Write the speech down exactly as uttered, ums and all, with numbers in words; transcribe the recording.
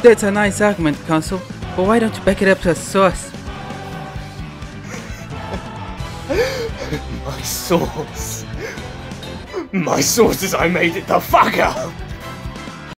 That's a nice argument, Consul, but why don't you back it up to a source? My source. My source is I made it the fuck up!